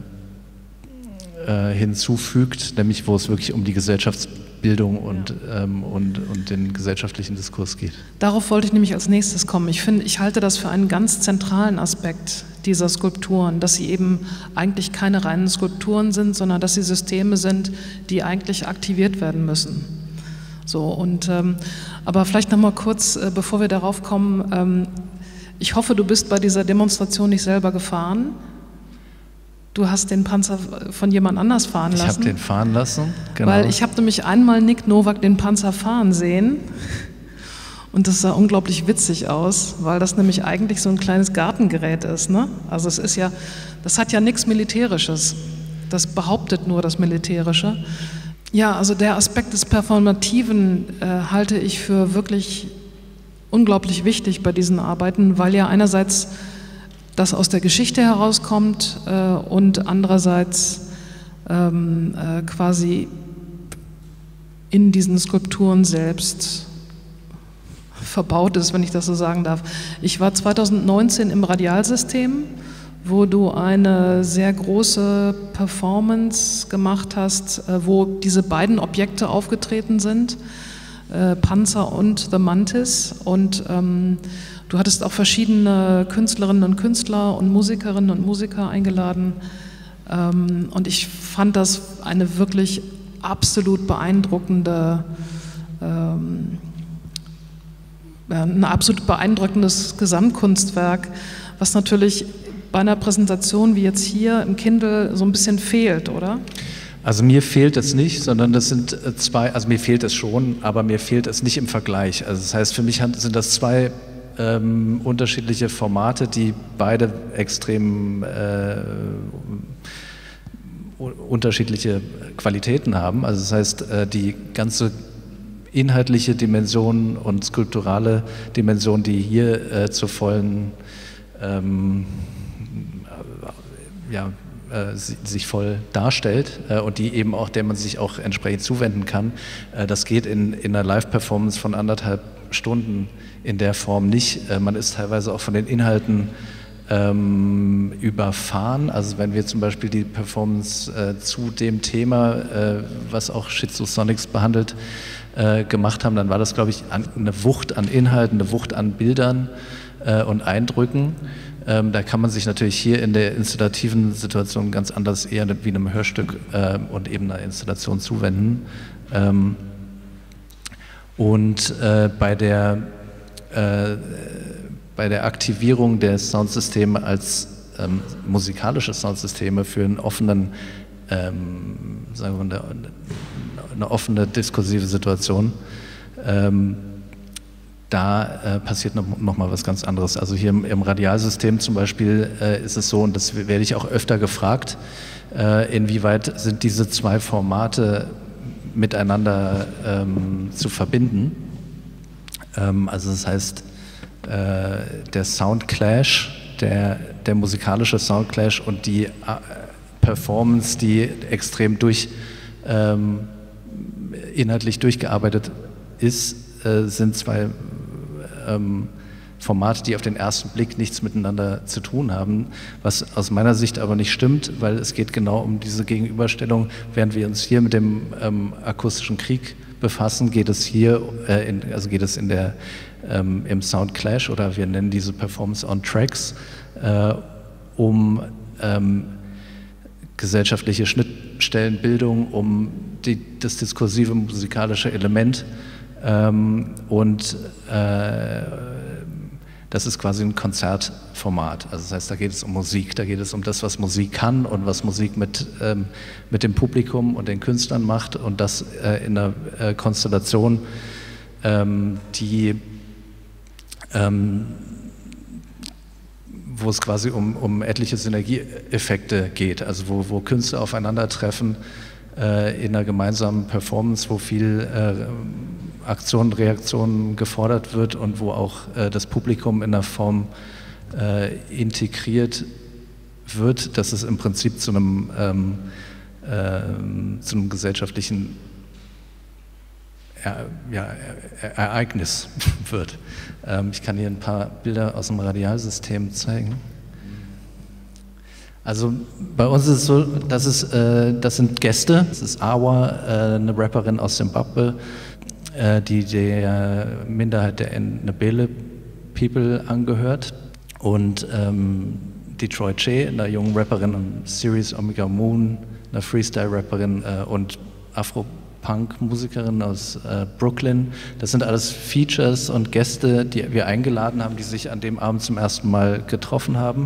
hinzufügt, nämlich wo es wirklich um die Gesellschaftsbildung und den gesellschaftlichen Diskurs geht. Darauf wollte ich nämlich als nächstes kommen. Ich halte das für einen ganz zentralen Aspekt dieser Skulpturen, dass sie eben eigentlich keine reinen Skulpturen sind, sondern dass sie Systeme sind, die eigentlich aktiviert werden müssen. So, und, aber vielleicht noch mal kurz, bevor wir darauf kommen, ich hoffe, du bist bei dieser Demonstration nicht selber gefahren. Du hast den Panzer von jemand anders fahren lassen. Ich habe den fahren lassen, genau. Weil ich habe nämlich einmal Nick Nowak den Panzer fahren sehen, und das sah unglaublich witzig aus, weil das nämlich eigentlich so ein kleines Gartengerät ist, ne? Also es ist ja, das hat ja nichts Militärisches, das behauptet nur das Militärische. Ja, also der Aspekt des Performativen halte ich für wirklich unglaublich wichtig bei diesen Arbeiten, weil ja einerseits das aus der Geschichte herauskommt und andererseits quasi in diesen Skulpturen selbst verbaut ist, wenn ich das so sagen darf. Ich war 2019 im Radialsystem, wo du eine sehr große Performance gemacht hast, wo diese beiden Objekte aufgetreten sind, Panzer und The Mantis, und du hattest auch verschiedene Künstlerinnen und Künstler und Musikerinnen und Musiker eingeladen, und ich fand das eine wirklich absolut beeindruckende, ein absolut beeindruckendes Gesamtkunstwerk, was natürlich bei einer Präsentation wie jetzt hier im Kindle so ein bisschen fehlt, oder? Also mir fehlt es nicht, sondern das sind zwei, also mir fehlt es schon, aber mir fehlt es nicht im Vergleich. Also das heißt, für mich sind das zwei unterschiedliche Formate, die beide extrem unterschiedliche Qualitäten haben. Also das heißt, die ganze inhaltliche Dimension und skulpturale Dimension, die hier zur vollen sich voll darstellt und die eben auch, der man sich auch entsprechend zuwenden kann, das geht in einer Live-Performance von 1,5 Stunden in der Form nicht. Man ist teilweise auch von den Inhalten überfahren. Also wenn wir zum Beispiel die Performance zu dem Thema, was auch Schizosonics behandelt, gemacht haben, dann war das, glaube ich, eine Wucht an Inhalten, eine Wucht an Bildern und Eindrücken. Da kann man sich natürlich hier in der installativen Situation ganz anders eher wie einem Hörstück und eben einer Installation zuwenden. Und bei der Aktivierung der Soundsysteme als musikalische Soundsysteme für einen offenen, sagen wir mal, eine offene diskursive Situation, da passiert noch mal was ganz anderes. Also hier im Radialsystem zum Beispiel ist es so, und das werde ich auch öfter gefragt, inwieweit sind diese zwei Formate miteinander zu verbinden. Also das heißt, der Soundclash, der musikalische Soundclash und die Performance, die extrem inhaltlich durchgearbeitet ist, sind zwei Formate, die auf den ersten Blick nichts miteinander zu tun haben, was aus meiner Sicht aber nicht stimmt, weil es geht genau um diese Gegenüberstellung. Während wir uns hier mit dem akustischen Krieg befassen, geht es hier, im Sound Clash, oder wir nennen diese Performance on Tracks, um gesellschaftliche Schnittstellenbildung, um das diskursive musikalische Element, und das ist quasi ein Konzertformat. Also das heißt, da geht es um Musik, da geht es um das, was Musik kann und was Musik mit dem Publikum und den Künstlern macht, und das in einer Konstellation, wo es quasi um etliche Synergieeffekte geht, also wo Künstler aufeinandertreffen in einer gemeinsamen Performance, wo viel Aktion, Reaktion gefordert wird und wo auch das Publikum in einer Form integriert wird, dass es im Prinzip zu einem gesellschaftlichen Ereignis wird. Ich kann hier ein paar Bilder aus dem Radialsystem zeigen. Also bei uns ist es so, das sind Gäste. Das ist Awa, eine Rapperin aus Zimbabwe, die der Minderheit der Ndebele People angehört. Und Detroit Che, einer jungen Rapperin, Sirius Omega Moon, einer Freestyle-Rapperin und Afro-Punk-Musikerin aus Brooklyn. Das sind alles Features und Gäste, die wir eingeladen haben, die sich an dem Abend zum ersten Mal getroffen haben.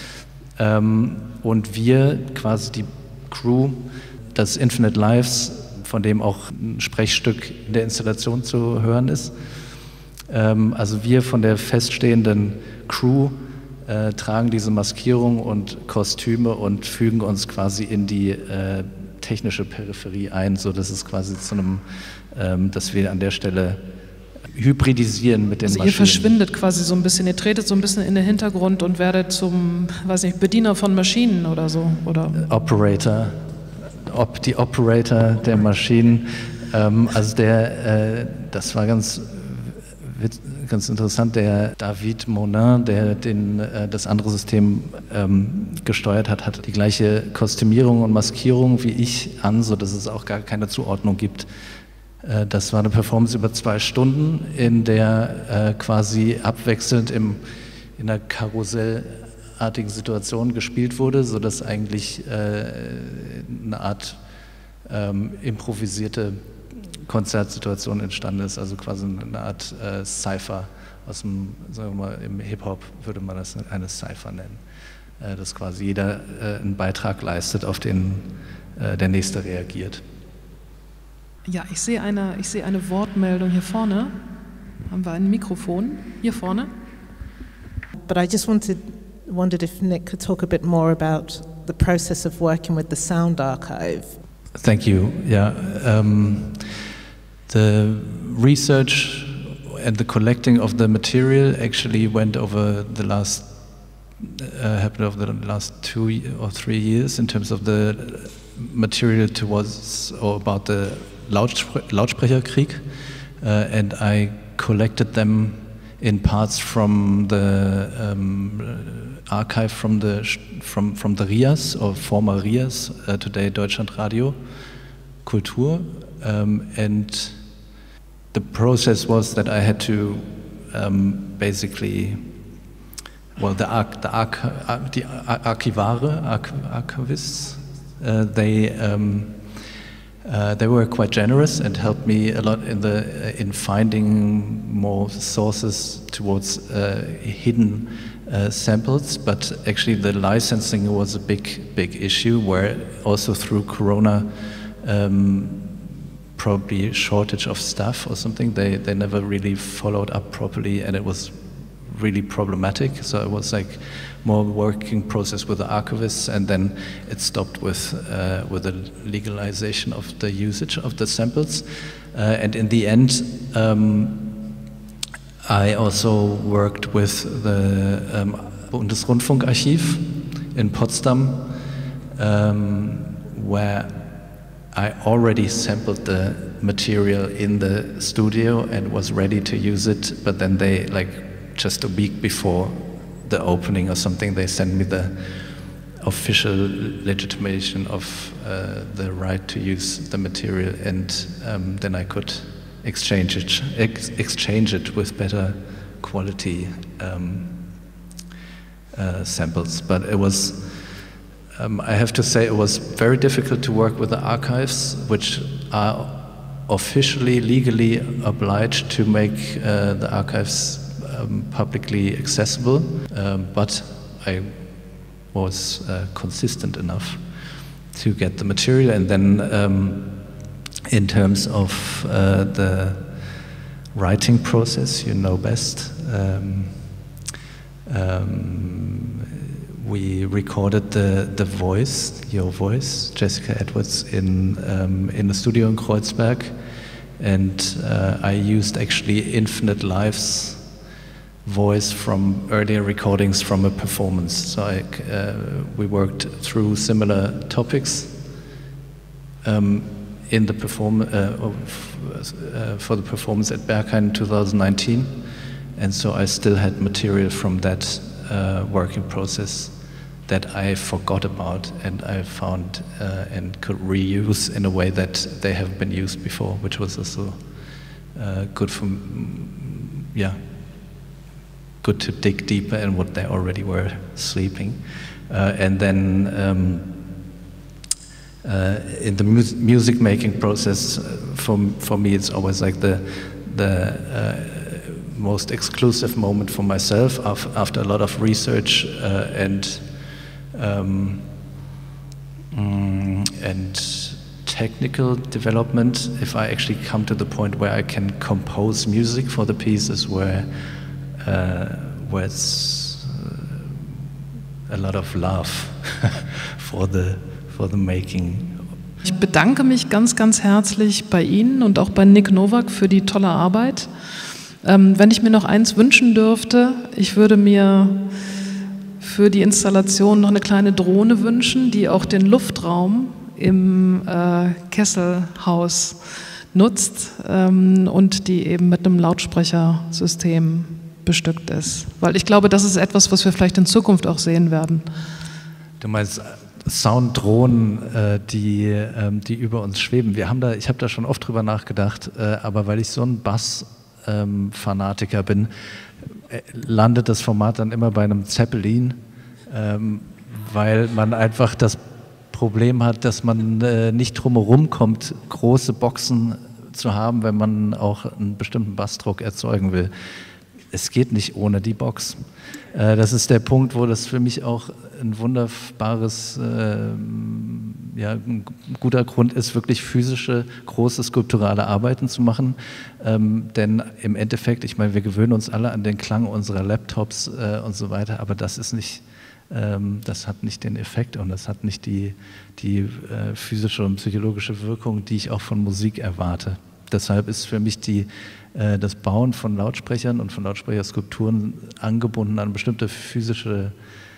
Und wir, quasi die Crew, das Infinite Lives, von dem auch ein Sprechstück in der Installation zu hören ist. Also wir von der feststehenden Crew tragen diese Maskierung und Kostüme und fügen uns quasi in die technische Peripherie ein, so dass es quasi zu einem, dass wir an der Stelle hybridisieren mit den Maschinen. Ihr verschwindet quasi so ein bisschen, ihr tretet so ein bisschen in den Hintergrund und werdet zum, weiß nicht, Bediener von Maschinen oder so, oder? Operator, die Operator der Maschinen. Also das war ganz interessant, der David Monin, der das andere System gesteuert hat, hat die gleiche Kostümierung und Maskierung wie ich an, sodass es auch gar keine Zuordnung gibt. Das war eine Performance über 2 Stunden, in der quasi abwechselnd in einer karussellartigen Situation gespielt wurde, sodass eigentlich eine Art improvisierte Konzertsituation entstanden ist, also quasi eine Art Cypher aus dem, sagen wir mal, im Hip-Hop würde man das eine Cypher nennen, dass quasi jeder einen Beitrag leistet, auf den der Nächste reagiert. Ja, ich sehe eine Wortmeldung hier vorne. Haben wir ein Mikrofon hier vorne? But I just wondered if Nick could talk a bit more about the process of working with the sound archive. Thank you. Yeah, the research and the collecting of the material actually went over the last happened over the last 2 or 3 years in terms of the material towards or about the Lautsprecherkrieg, and I collected them in parts from the archive from the RIAS or former RIAS, today Deutschlandradio Kultur, and the process was that I had to basically, well, the archivists, they were quite generous and helped me a lot in finding more sources towards hidden samples, but actually the licensing was a big issue, where also through Corona, probably shortage of staff or something, they never really followed up properly, and it was really problematic. So it was like more working process with the archivists, and then it stopped with the legalization of the usage of the samples. And in the end, I also worked with the Bundesrundfunkarchiv in Potsdam, where I already sampled the material in the studio and was ready to use it, but then they just a week before the opening or something, they sent me the official legitimation of the right to use the material, and then I could exchange it with better quality samples. But it was, I have to say, it was very difficult to work with the archives, which are officially, legally obliged to make the archives publicly accessible, but I was consistent enough to get the material. And then in terms of the writing process, you know best, we recorded the voice, your voice, Jessica Edwards, in the studio in Kreuzberg, and I used actually Infinite Lives voice from earlier recordings from a performance. So we worked through similar topics in the for the performance at Berghain in 2019, and so I still had material from that working process that I forgot about, and I found and could reuse in a way that they have been used before, which was also good for, good to dig deeper in what they already were sleeping. And then in the music making process, for me it's always like the most exclusive moment for myself after a lot of research and technical development, if I actually come to the point where I can compose music for the pieces where it's a lot of love for the making. Ich bedanke mich ganz, ganz herzlich bei Ihnen und auch bei Nick Nowak für die tolle Arbeit. Wenn ich mir noch eins wünschen dürfte, ich würde mir für die Installation noch eine kleine Drohne wünschen, die auch den Luftraum im Kesselhaus nutzt und die eben mit einem Lautsprechersystem bestückt ist. Weil ich glaube, das ist etwas, was wir vielleicht in Zukunft auch sehen werden. Du meinst Sounddrohnen, die über uns schweben. Ich habe da schon oft drüber nachgedacht, aber weil ich so ein Bass-Fanatiker bin, landet das Format dann immer bei einem Zeppelin, weil man einfach das Problem hat, dass man nicht drumherum kommt, große Boxen zu haben, wenn man auch einen bestimmten Bassdruck erzeugen will. Es geht nicht ohne die Box. Das ist der Punkt, wo das für mich auch ein wunderbares, ein guter Grund ist, wirklich physische, große skulpturale Arbeiten zu machen. Denn im Endeffekt, ich meine, wir gewöhnen uns alle an den Klang unserer Laptops und so weiter, aber das ist nicht, das hat nicht den Effekt und das hat nicht die physische und psychologische Wirkung, die ich auch von Musik erwarte. Deshalb ist für mich das Bauen von Lautsprechern und von Lautsprecherskulpturen angebunden an bestimmte physische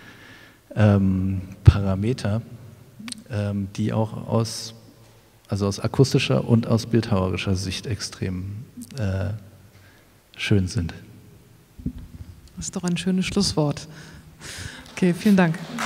Parameter, die auch aus akustischer und aus bildhauerischer Sicht extrem schön sind. Das ist doch ein schönes Schlusswort. Okay, vielen Dank.